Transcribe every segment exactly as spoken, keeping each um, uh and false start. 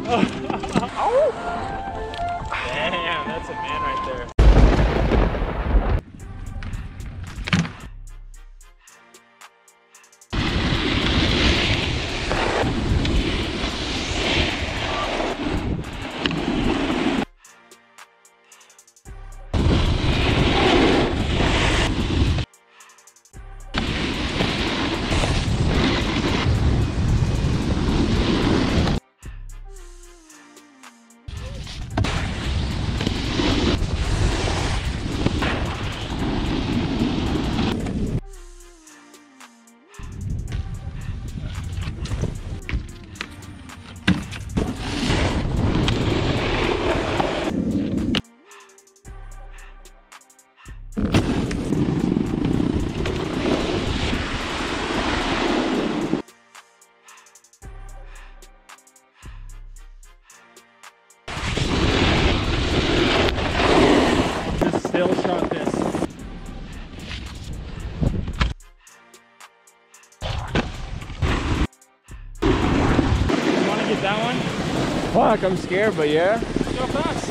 Damn, that's a man right there. Still shot this. You want to get that one? Fuck, I'm scared, but yeah. Go fast.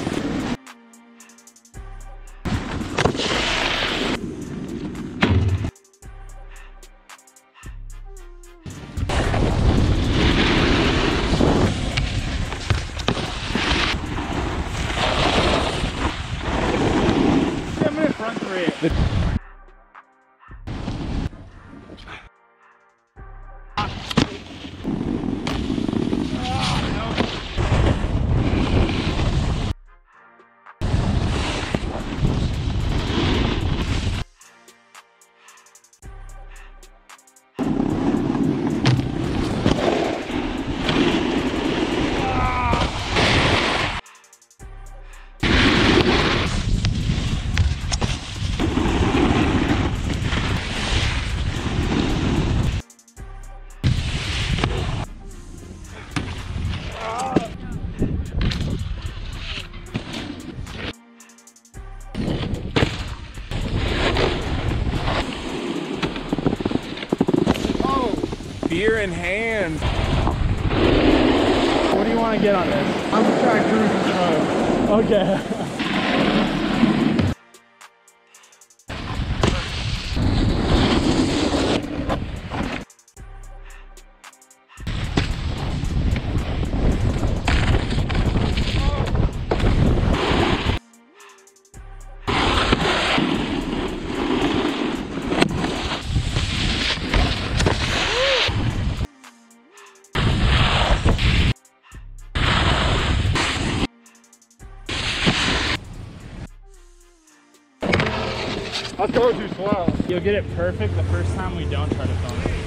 Front three. The beer in hand. What do you want to get on this? I'm gonna try cruise control. Okay. I told you slow. You'll get it perfect the first time we don't try to film it.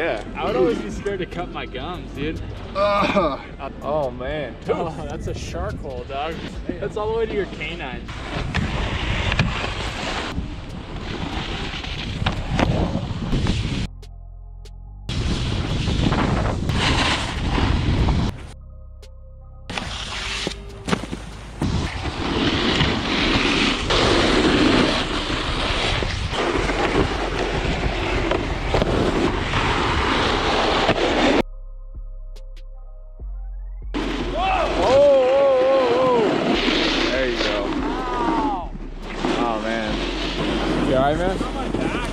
Yeah. I would always be scared to cut my gums, dude. Uh, oh man. Oh, that's a shark hole, dog. That's all the way to your canines. There you go. Ow! Oh man. You alright, man? On my back.